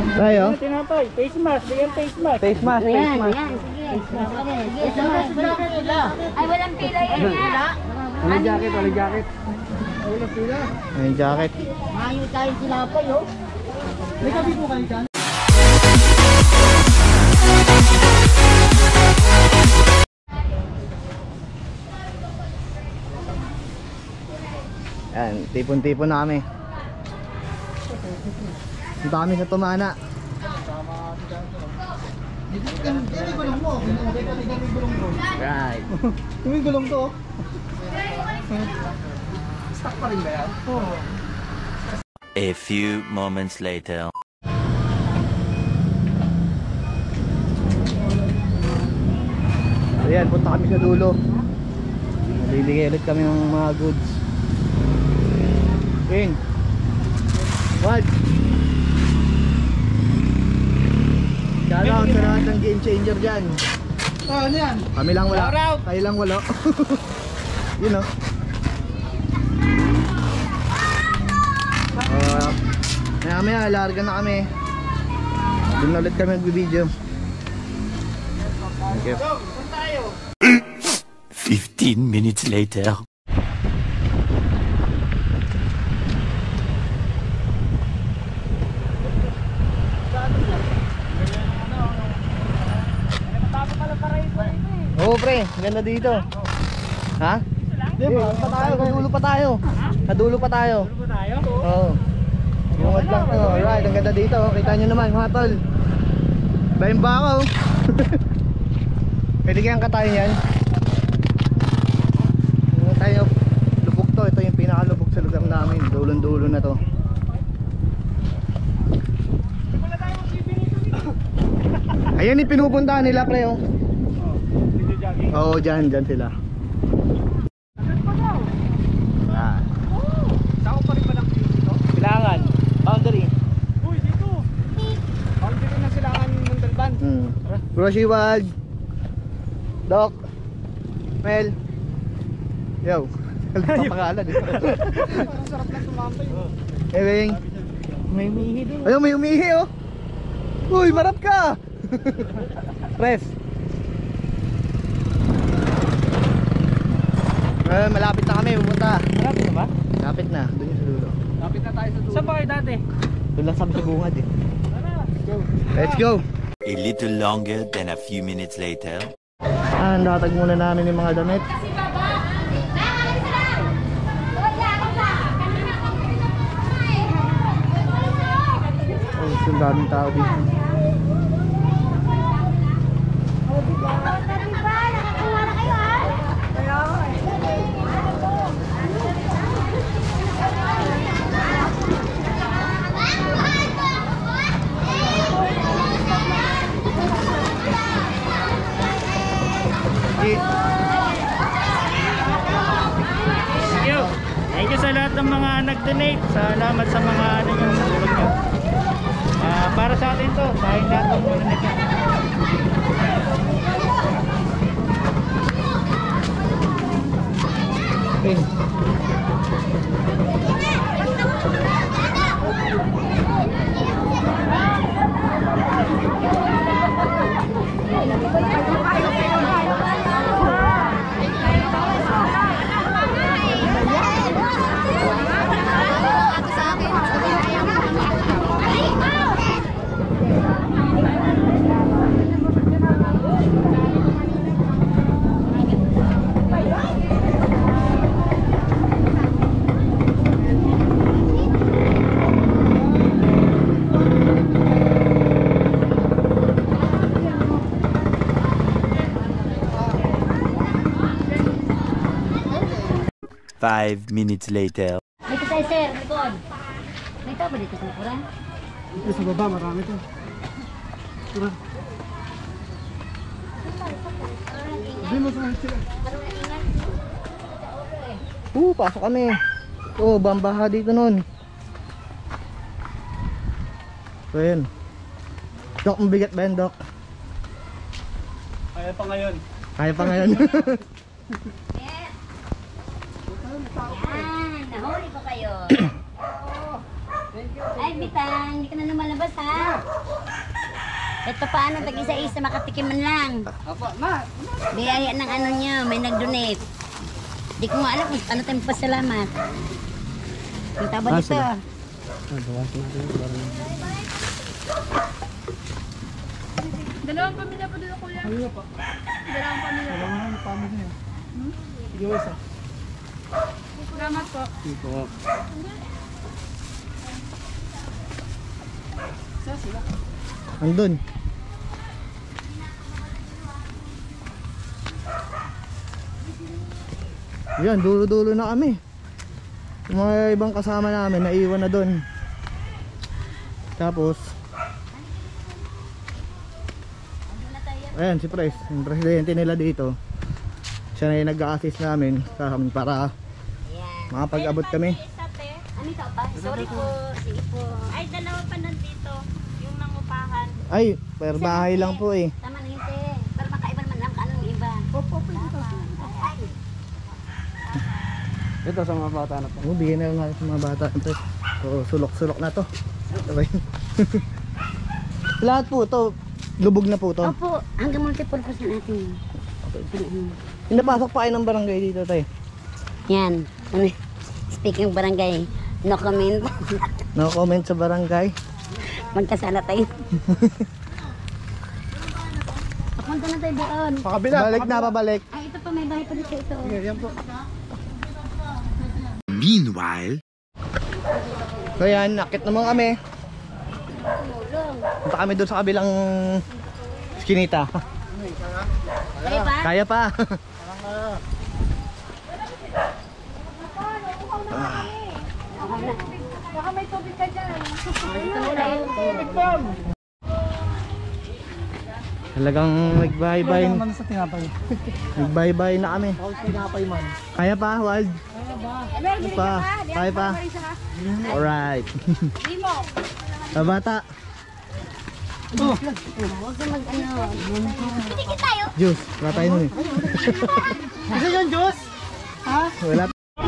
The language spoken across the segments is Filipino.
Tayo? Tinapay, face mask, bigyan face mask. Face mask, face mask. Ay, walang pila yan nga. Walang jacket, walang jacket. Walang pila. May jacket. Mayo tayo tinapay, oh. May kabi po kayo dyan? Yan, tipon-tipon na kami. Punta kami sa Tumana. Right. Tuming gulong to. Stuck pa rin ba yan? Oo. A few moments later. Ayan, punta kami sa dulo. Bibigay ulit kami ng mga goods. King what? Shout out sa lahat ng game changer dyan. Ano yan? Kami lang wala. Kayo lang wala. You know. Maya larga na kami. Doon na ulit kami mag-video. Okay. 15 minutes later. Oo pre, ganda dito. Ha? Kadulo pa tayo. Kadulo pa tayo. Oo. Bungad lang to. Alright, ang ganda dito. Kita nyo naman mga tol. Bayan ba ako? Pwede kayang katayin yan. Tayo, lubog to. Ito yung pinakalubog sa lugar namin. Dulon-dulo na to. Ayan yung pinupuntahan nila pre oh. Oo, dyan sila. Ah. Sako pa rin ba ng dito? Silangan, boundary. Uy, dito! Boundary ng Silangan Montalban. Roshiwag Doc Mel. Yo. Papangalan eh. Ang sarap lang tumambay. Ewing. May umihi doon. Ayun, may umihi oh. Uy, marap ka. Press. Malapit na kami pumunta. Malapit na ba? Malapit na, doon yung sa dulo. Lapit na tayo sa dulo. Saan ba kayo dati? Doon lang sa bungad eh. Let's go. Let's go. A little longer than a few minutes later. Natag muna namin yung mga damit. Oh, ang daming tao dito. Thank you sa lahat ng mga nag-donate. Salamat sa mga tulong nyo. Para sa atin to, sa akin lahat ng mga nag-donate. Okay. Five minutes later. Dito tayo, sir. Likod. May tao ba dito sa likuran? Dito sa baba, marami to. Tara. Hindi mo sa sila. Pasok kami. Bambaha dito nun. So yun. Dok, mabigat ba yan, Dok? Kaya pa ngayon. Kaya pa ngayon. Yan, nahuli ko kayo. Ay, Bitang, hindi ka na lumalabas ha. Ito paano, tag-isa-isa, makatikim man lang. Biyaya ng ano niya, may nag-donate. Di ko nga alam kung ano tayong pasalamat. Kita ba dito? Dalawang pamilya po dito, kuya. Ano pa? Dalawang pamilya po. Salamat po. Andun. Yan, dulo-dulo na kami. Yung mga ibang kasama namin, naiwan na doon. Tapos, ayan, si Pres, yung presidente nila dito. Siya na yung nag-a-assist namin para makapag-abot kami. Ano ito ba? Sorry po, sige po. Ay, dalawa pa nandito. Yung nangupahan. Ay, per bahay lang po eh. Tama na yun, te. Para makaiba naman lang kaano ng iba. Opo, ay. Ito sa mga bata na po. Bigyan na lang sa mga bata ito. So, sulok-sulok na to. Okay. Lahat po ito, lubog na po ito. Opo, hanggang multipurpose na natin. Pinapasok pa kayo ng barangay dito tayo. Yan. Speaking of barangay, no comment. No comment sa barangay. Magkasala tayo. Papunta na tayo doon. Balik na, pabalik. Ay, ito pa, may bahay pa dito ito. Yan po. Meanwhile, So yan, nakit naman kami. Punta kami doon sa kabilang skinita. Kaya pa? Kaya pa. Baka may tubig ka dyan. Talagang nag-bye-bye. Nag-bye-bye na kami. Kaya pa, Wald? Kaya pa. Kaya pa. Alright. Sa bata. Huwag ka mag-ano. Pitigil tayo. Juice. Wala tayo nun eh. Isa yung juice? Wala.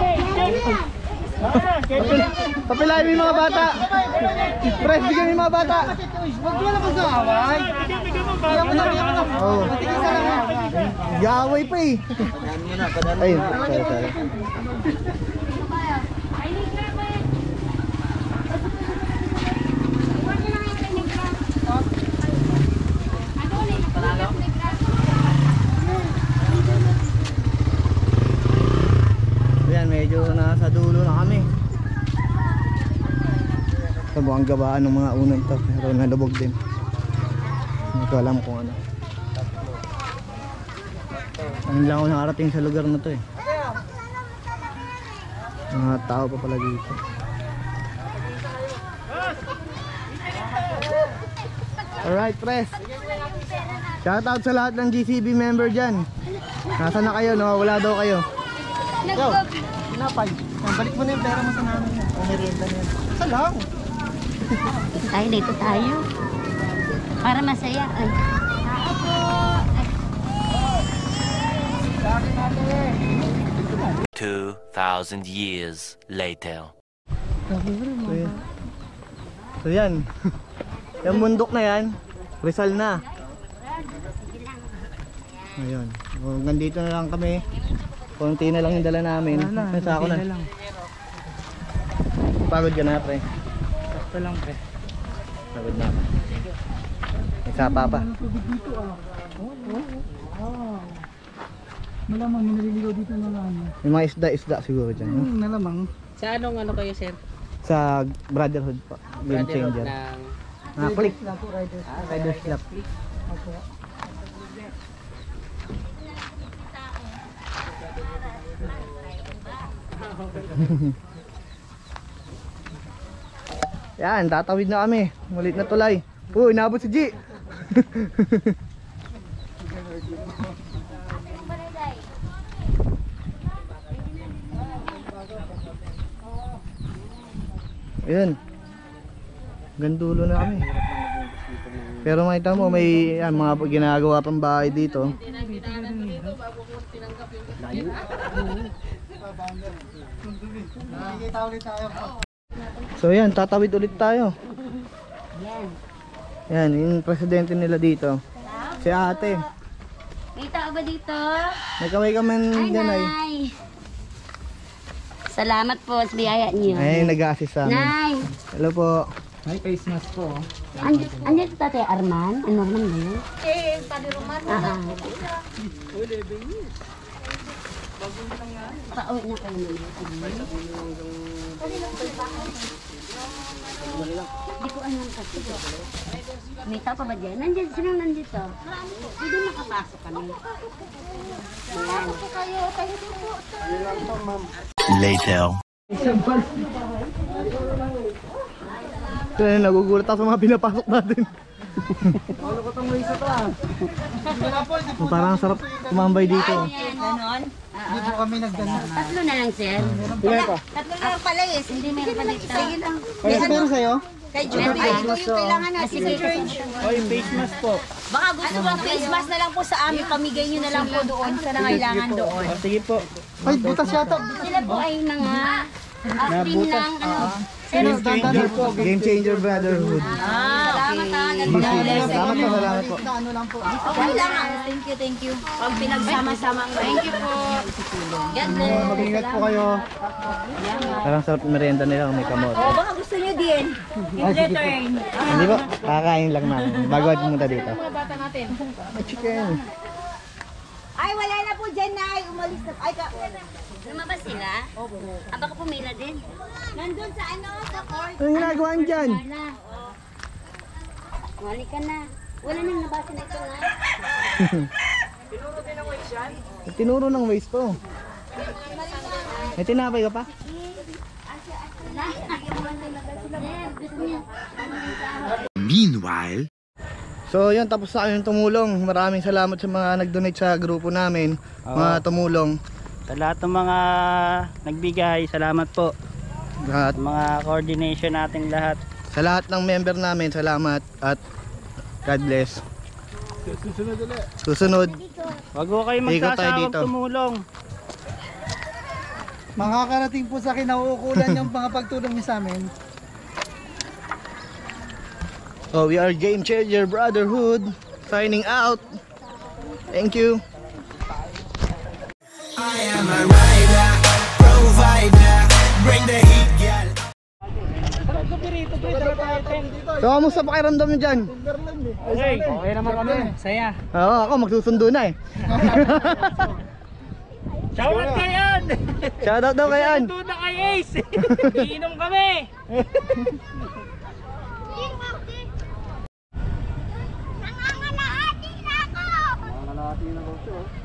Papilayan mo yung mga bata. Press, bigyan mo yung mga bata. Huwag mo naman sa away. Oo. Gaway pa eh. Ayun. Sorry. Ayan, medyo nasa dulo na kami. Ito mukhang gabaan ng mga unang to, pero nalubog din. Hindi ko alam kung ano. Ang lang ako nakarating sa lugar na to eh. Mga tao pa pala dito. Alright, press. Shoutout sa lahat ng GCB member dyan. Nasaan na kayo? Nawawala daw kayo. Yo, pinapay. Balik mo na yung pera mo sa namin. O merienda na yun. Saan lang? Dito tayo. Para masaya. Ay. 2,000 years later. So yan. Yung bundok na yan, Rizal na. Ayun. O, nandito na lang kami. Konti na lang yung dala namin. Nasa ako na. Pagod ka na, pre. Sakto lang, pre. Pagod na ako. Nagsapa pa. Malamang nililigaw dito na lang. May mga isda-isda siguro dyan. No? Malamang. Sa anong ano kayo, sir? Sa Brotherhood pa. Game Brotherhood changer. ng... Click. Riders Club. Yan, tatawid na kami. Malit na tulay. Uy, inabot si G. Ayun. Gandulo na kami. Pero makita mo may yan, mga ginagawa pang bahay dito. So yan, tatawid ulit tayo. Yan. Yan, yung presidente nila dito. Si ate. May tao ba dito? May kamay ka man Ay, dyan ay. Nay. Salamat po sa biyaya niyo. Ay, nag-assist sa amin. Nay. Hello po. Andiyan si Tatay Arman? Ano naman ba yun? Eh, Padre Roman. Pauwi na kayo naman. Hindi ko alam kasi. May tao pa ba dyan? Nandiyan, sino nandito? Pwede makapasok kami. Later. Kaya nagugulat ako sa mga pinapasok natin. Parang sarap tumambay dito. Ganon? Dito kami nagganon. Tatlo na lang, sir. Tatlo na lang pala eh. Hindi meron pa dito. Sige lang. Pero sa'yo? Kay Judy. Ay, ito yung kailangan natin sa church. Oh, yung face mask po. Baka gusto mo face mask na lang po sa amin, pamigay nyo na lang po doon sa nangailangan doon. Oh, sige po. Ay, butas yata. Sila po ay mga team ng ano. Game Changer Brotherhood. Salamat ha. Salamat po. Okay lang. Thank you. Pag pinagsama-sama ang thank you po. God bless. Mag-ingat po kayo. Parang sarap merienda nila kung may kamot. O baka gusto nyo din. In return. Hindi po, kakain lang namin. Bago at pumunta dito. Mga bata natin. Chicken. Ay, wala na po dyan, Nay. Umalis na. Ay, Lumabas sila? Ah, baka pumila din. nandun sa ano, sa court. Anong ginagawa niyo dyan? Wala. Wali ka na. Wala nang nabasa na ito nga. Tinuro ng waste to. May tinapay ka pa? Meanwhile. So yun, tapos na kayong tumulong. Maraming salamat sa mga nag-donate sa grupo namin. Mga tumulong. Sa lahat ng mga nagbigay, salamat po. At Sa mga coordination natin lahat. sa lahat ng member namin, salamat. At God bless. Susunod. Wag ko kayo Ikot tayo magsasawang dito. tumulong. Makakarating po sa kinauukulan yung mga pagtulong niyo sa amin. Oh, we are Game Changer Brotherhood. Signing out. Thank you. I am a rider, provider, bring the heat, girl. So, kamusta pakiramdam nyo dyan? Okay. Okay naman kami. Saya. Oo, ako magsusundo na eh. Shoutout kay Ann! Shoutout daw kay Ann. Shoutout na kay Ace! Iinom kami! Nangangalahati na ako.